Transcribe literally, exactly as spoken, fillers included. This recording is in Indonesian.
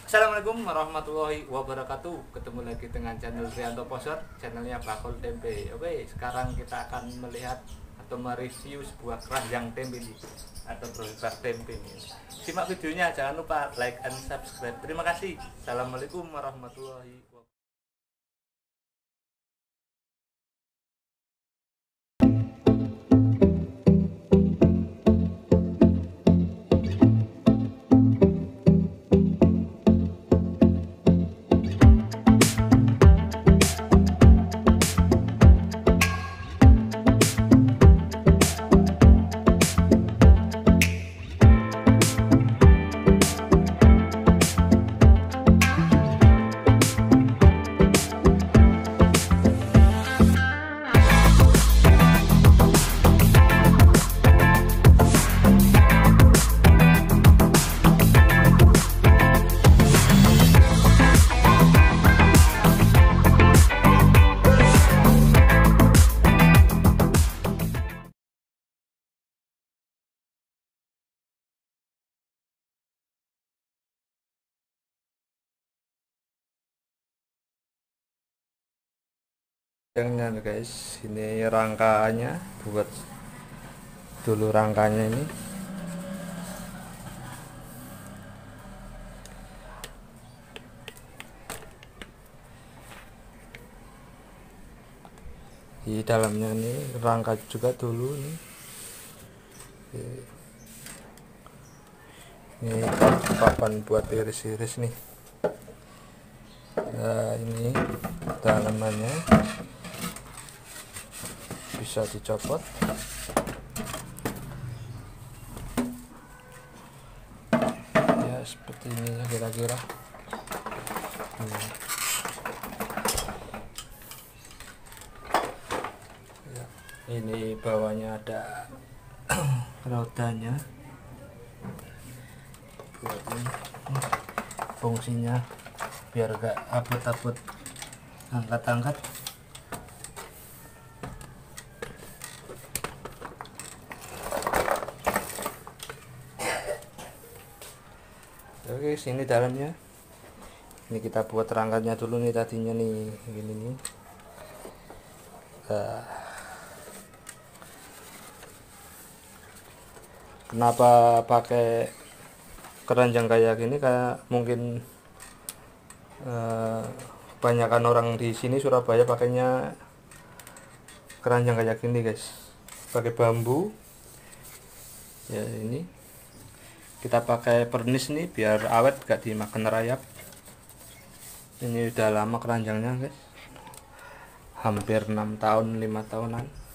Assalamualaikum warahmatullahi wabarakatuh. Ketemu lagi dengan channel Rianto Poser, channelnya Bakul Tempe. Oke, sekarang kita akan melihat atau mereview sebuah keranjang tempe ini atau produk tempe ini. Simak videonya, jangan lupa like and subscribe. Terima kasih. Assalamualaikum warahmatullahi wabarakatuh. Jangan guys, ini rangkanya, buat dulu rangkanya ini. Di dalamnya nih rangka juga dulu nih. Ini papan buat iris-iris nih. Nah, ini dalamannya bisa dicopot. Ya seperti ini ya kira-kira. Hmm. Ya, ini bawahnya ada rodanya buat ini. Fungsinya biar gak abut-abut angkat-angkat. Oke, sini dalamnya. Ini kita buat rangkanya dulu nih, tadinya nih gini nih. Uh, kenapa pakai keranjang kayak gini? Kayak mungkin uh, kebanyakan orang di sini Surabaya pakainya keranjang kayak gini guys, pakai bambu. Ya ini kita pakai pernis nih biar awet gak dimakan rayap. Ini udah lama keranjangnya guys, hampir enam tahun lima tahunan.